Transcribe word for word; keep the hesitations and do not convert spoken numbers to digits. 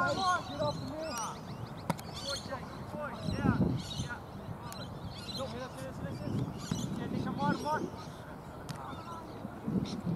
Get off the me. Good boy, Jake. Good boy. Yeah. Yeah. Good. Look, here, here, here, here. Yeah, deixa, bora, bora.